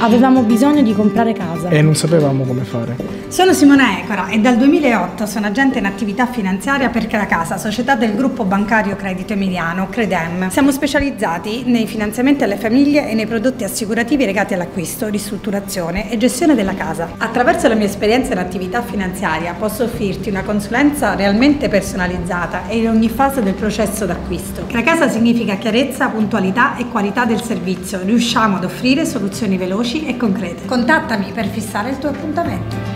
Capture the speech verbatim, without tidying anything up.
Avevamo bisogno di comprare casa e non sapevamo come fare. Sono Simona Ecora e dal duemilaotto sono agente in attività finanziaria per Cracasa, società del gruppo bancario Credito Emiliano, Credem. Siamo specializzati nei finanziamenti alle famiglie e nei prodotti assicurativi legati all'acquisto, ristrutturazione e gestione della casa. Attraverso la mia esperienza in attività finanziaria posso offrirti una consulenza realmente personalizzata e in ogni fase del processo d'acquisto. Cracasa significa chiarezza, puntualità e qualità del servizio. Riusciamo ad offrire soluzioni veloci e concrete. Contattami per fissare il tuo appuntamento.